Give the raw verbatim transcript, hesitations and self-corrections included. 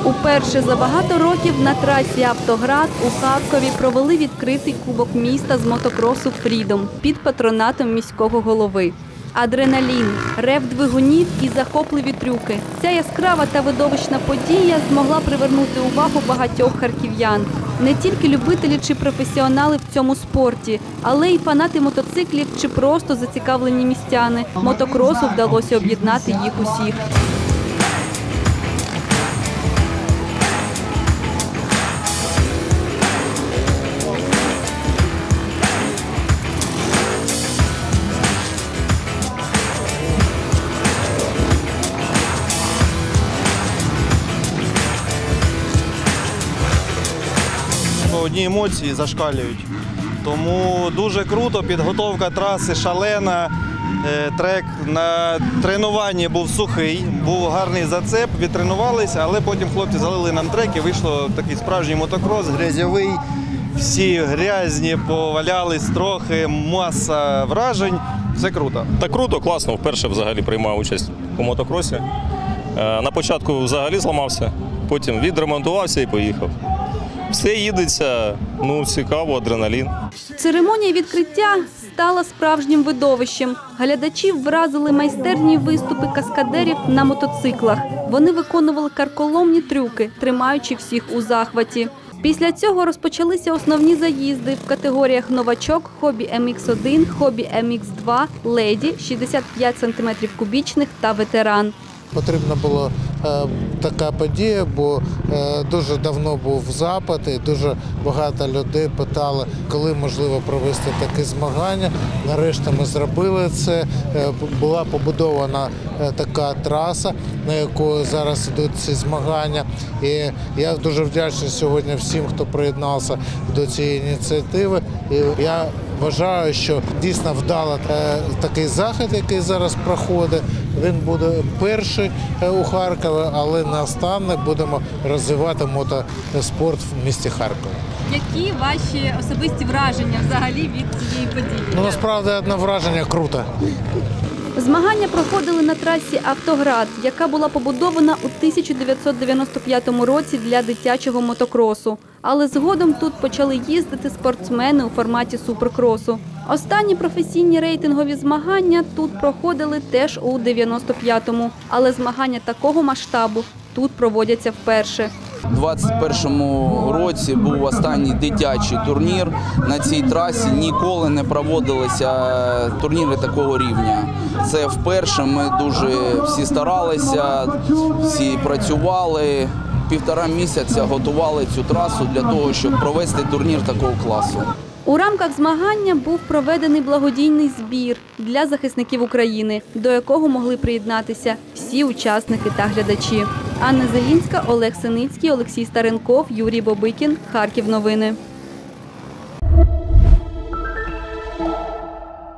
Уперше за багато років на трасі «Автоград» у Харкові провели відкритий кубок міста з мотокросу «Фрідом» під патронатом міського голови. Адреналін, рев двигунів і захопливі трюки. Ця яскрава та видовищна подія змогла привернути увагу багатьох харків'ян. Не тільки любителі чи професіонали в цьому спорті, але й фанати мотоциклів чи просто зацікавлені містяни. Мотокросу вдалося об'єднати їх усіх. Одні емоції зашкалюють. Тому дуже круто, підготовка траси шалена, трек на тренуванні був сухий, був гарний зацеп, відтренувалися, але потім хлопці залили нам трек і вийшло такий справжній мотокрос, грязьовий, всі грязні, повалялись трохи, маса вражень, все круто. Так круто, класно, вперше взагалі приймав участь у мотокросі. На початку взагалі зламався, потім відремонтувався і поїхав. Все їдеться, ну, цікаво, адреналін. Церемонія відкриття стала справжнім видовищем. Глядачів вразили майстерні виступи каскадерів на мотоциклах. Вони виконували карколомні трюки, тримаючи всіх у захваті. Після цього розпочалися основні заїзди в категоріях «Новачок», «Хобі ем ікс один», «Хобі ем ікс два», «Леді» шістдесят п'ять сантиметрів кубічних та «Ветеран». Потрібна була е, така подія, бо е, дуже давно був запит і дуже багато людей питали, коли можливо провести такі змагання. Нарешті ми зробили це. Е, була побудована е, така траса, на яку зараз йдуть ці змагання. І я дуже вдячний сьогодні всім, хто приєднався до цієї ініціативи. І я вважаю, що дійсно вдало е, такий захід, який зараз проходить. Він буде перший у Харкові, але наостанок будемо розвивати мотоспорт в місті Харкові. Які ваші особисті враження взагалі від цієї події? Ну, насправді, одне враження – круто. Змагання проходили на трасі «Автоград», яка була побудована у тисяча дев'ятсот дев'яносто п'ятому році для дитячого мотокросу. Але згодом тут почали їздити спортсмени у форматі суперкросу. Останні професійні рейтингові змагання тут проходили теж у дев'яносто п'ятому. Але змагання такого масштабу тут проводяться вперше. У двадцять першому році був останній дитячий турнір. На цій трасі ніколи не проводилися турніри такого рівня. Це вперше, ми дуже всі старалися, всі працювали. Півтора місяця готували цю трасу для того, щоб провести турнір такого класу. У рамках змагання був проведений благодійний збір для захисників України, до якого могли приєднатися всі учасники та глядачі. Анна Зелінська, Олег Синицький, Олексій Старенков, Юрій Бобикін. Харків новини.